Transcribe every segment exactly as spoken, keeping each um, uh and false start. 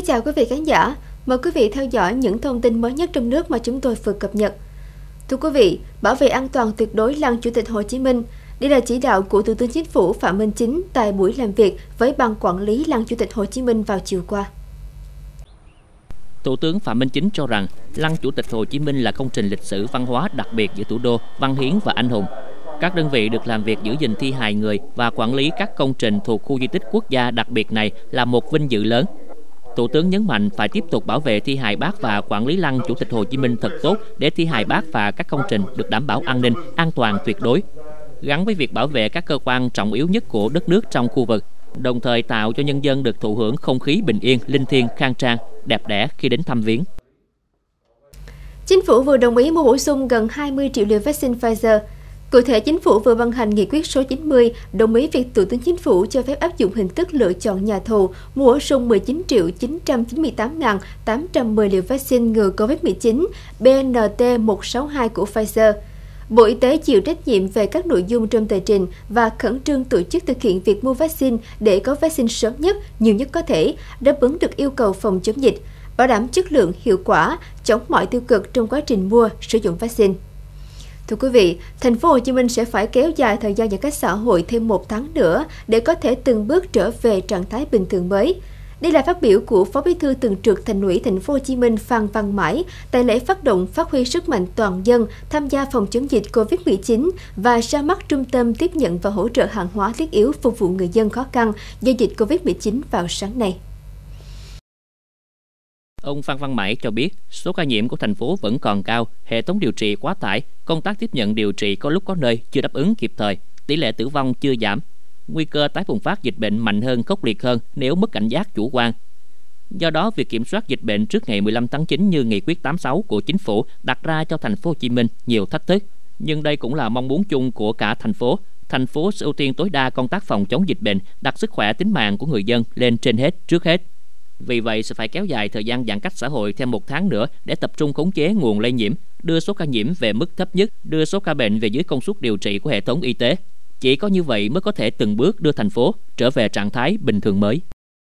Kính chào quý vị khán giả, mời quý vị theo dõi những thông tin mới nhất trong nước mà chúng tôi vừa cập nhật. Thưa quý vị, bảo vệ an toàn tuyệt đối lăng Chủ tịch Hồ Chí Minh. Đây là chỉ đạo của Thủ tướng Chính phủ Phạm Minh Chính tại buổi làm việc với Ban Quản lý lăng Chủ tịch Hồ Chí Minh vào chiều qua. Thủ tướng Phạm Minh Chính cho rằng lăng Chủ tịch Hồ Chí Minh là công trình lịch sử văn hóa đặc biệt giữa thủ đô, văn hiến và anh hùng. Các đơn vị được làm việc giữ gìn thi hài người và quản lý các công trình thuộc khu di tích quốc gia đặc biệt này là một vinh dự lớn. Thủ tướng nhấn mạnh phải tiếp tục bảo vệ thi hài Bác và quản lý lăng Chủ tịch Hồ Chí Minh thật tốt để thi hài Bác và các công trình được đảm bảo an ninh, an toàn tuyệt đối, gắn với việc bảo vệ các cơ quan trọng yếu nhất của đất nước trong khu vực, đồng thời tạo cho nhân dân được thụ hưởng không khí bình yên, linh thiêng, khang trang, đẹp đẽ khi đến thăm viếng. Chính phủ vừa đồng ý mua bổ sung gần hai mươi triệu liều vaccine Pfizer. Cụ thể, Chính phủ vừa ban hành nghị quyết số chín mươi đồng ý việc Thủ tướng Chính phủ cho phép áp dụng hình thức lựa chọn nhà thầu mua bổ sung mười chín triệu chín trăm chín mươi tám nghìn tám trăm mười liều vaccine ngừa Covid mười chín B N T một sáu hai của Pfizer. Bộ Y tế chịu trách nhiệm về các nội dung trong tờ trình và khẩn trương tổ chức thực hiện việc mua vaccine để có vaccine sớm nhất, nhiều nhất có thể, đáp ứng được yêu cầu phòng chống dịch, bảo đảm chất lượng, hiệu quả, chống mọi tiêu cực trong quá trình mua, sử dụng vaccine. Thưa quý vị, thành phố Hồ Chí Minh sẽ phải kéo dài thời gian giãn cách xã hội thêm một tháng nữa để có thể từng bước trở về trạng thái bình thường mới. Đây là phát biểu của Phó Bí thư Thường trực Thành ủy Thành phố Hồ Chí Minh Phan Văn Mãi tại lễ phát động phát huy sức mạnh toàn dân tham gia phòng chống dịch Covid mười chín và ra mắt trung tâm tiếp nhận và hỗ trợ hàng hóa thiết yếu phục vụ người dân khó khăn do dịch Covid mười chín vào sáng nay. Ông Phan Văn Mãi cho biết, số ca nhiễm của thành phố vẫn còn cao, hệ thống điều trị quá tải, công tác tiếp nhận điều trị có lúc có nơi chưa đáp ứng kịp thời, tỷ lệ tử vong chưa giảm. Nguy cơ tái bùng phát dịch bệnh mạnh hơn, khốc liệt hơn nếu mất cảnh giác chủ quan. Do đó, việc kiểm soát dịch bệnh trước ngày mười lăm tháng chín như nghị quyết tám mươi sáu của Chính phủ đặt ra cho thành phố Hồ Chí Minh nhiều thách thức, nhưng đây cũng là mong muốn chung của cả thành phố. Thành phố sẽ ưu tiên tối đa công tác phòng chống dịch bệnh, đặt sức khỏe tính mạng của người dân lên trên hết, trước hết. Vì vậy, sẽ phải kéo dài thời gian giãn cách xã hội thêm một tháng nữa để tập trung khống chế nguồn lây nhiễm, đưa số ca nhiễm về mức thấp nhất, đưa số ca bệnh về dưới công suất điều trị của hệ thống y tế. Chỉ có như vậy mới có thể từng bước đưa thành phố trở về trạng thái bình thường mới.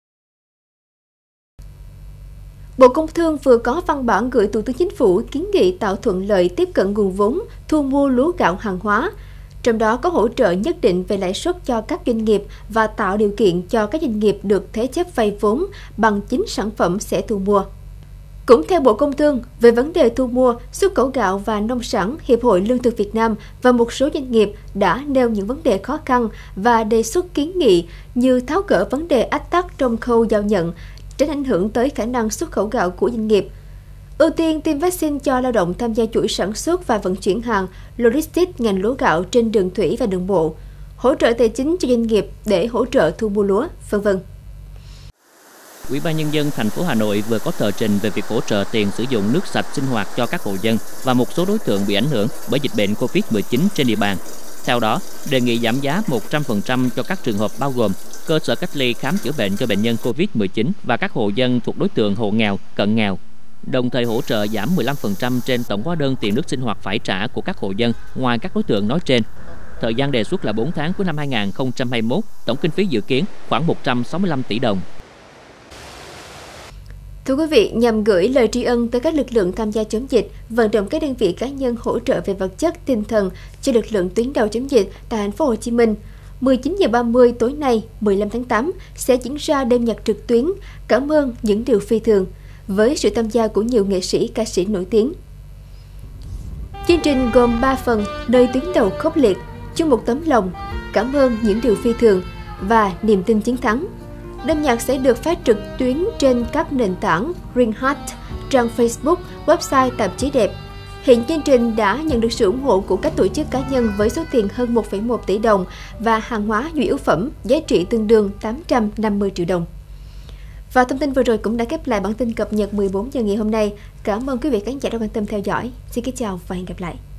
Bộ Công Thương vừa có văn bản gửi Thủ tướng Chính phủ kiến nghị tạo thuận lợi tiếp cận nguồn vốn, thu mua lúa gạo hàng hóa. Trong đó có hỗ trợ nhất định về lãi suất cho các doanh nghiệp và tạo điều kiện cho các doanh nghiệp được thế chấp vay vốn bằng chính sản phẩm sẽ thu mua. Cũng theo Bộ Công Thương, về vấn đề thu mua, xuất khẩu gạo và nông sản, Hiệp hội Lương thực Việt Nam và một số doanh nghiệp đã nêu những vấn đề khó khăn và đề xuất kiến nghị như tháo gỡ vấn đề ách tắc trong khâu giao nhận, tránh ảnh hưởng tới khả năng xuất khẩu gạo của doanh nghiệp. Ưu tiên tiêm vaccine cho lao động tham gia chuỗi sản xuất và vận chuyển hàng, logistics ngành lúa gạo trên đường thủy và đường bộ, hỗ trợ tài chính cho doanh nghiệp để hỗ trợ thu mua lúa, vân vân. Ủy ban Nhân dân thành phố Hà Nội vừa có tờ trình về việc hỗ trợ tiền sử dụng nước sạch sinh hoạt cho các hộ dân và một số đối tượng bị ảnh hưởng bởi dịch bệnh Covid mười chín trên địa bàn. Theo đó, đề nghị giảm giá một trăm phần trăm cho các trường hợp bao gồm cơ sở cách ly khám chữa bệnh cho bệnh nhân Covid mười chín và các hộ dân thuộc đối tượng hộ nghèo, cận nghèo. Đồng thời hỗ trợ giảm mười lăm phần trăm trên tổng hóa đơn tiền nước sinh hoạt phải trả của các hộ dân ngoài các đối tượng nói trên. Thời gian đề xuất là bốn tháng của năm hai nghìn không trăm hai mươi mốt, tổng kinh phí dự kiến khoảng một trăm sáu mươi lăm tỷ đồng. Thưa quý vị, nhằm gửi lời tri ân tới các lực lượng tham gia chống dịch, vận động các đơn vị cá nhân hỗ trợ về vật chất, tinh thần cho lực lượng tuyến đầu chống dịch tại thành phố Hồ Chí Minh, mười chín giờ ba mươi tối nay, mười lăm tháng tám sẽ diễn ra đêm nhạc trực tuyến Cảm ơn những điều phi thường với sự tham gia của nhiều nghệ sĩ, ca sĩ nổi tiếng. Chương trình gồm ba phần: nơi tuyến đầu khốc liệt, chung một tấm lòng, cảm ơn những điều phi thường và niềm tin chiến thắng. Đêm nhạc sẽ được phát trực tuyến trên các nền tảng Green Heart, trang Facebook, website tạp chí đẹp. Hiện chương trình đã nhận được sự ủng hộ của các tổ chức cá nhân với số tiền hơn một phẩy một tỷ đồng và hàng hóa nhu yếu phẩm giá trị tương đương tám trăm năm mươi triệu đồng. Và thông tin vừa rồi cũng đã khép lại bản tin cập nhật mười bốn giờ ngày hôm nay. Cảm ơn quý vị khán giả đã quan tâm theo dõi. Xin kính chào và hẹn gặp lại.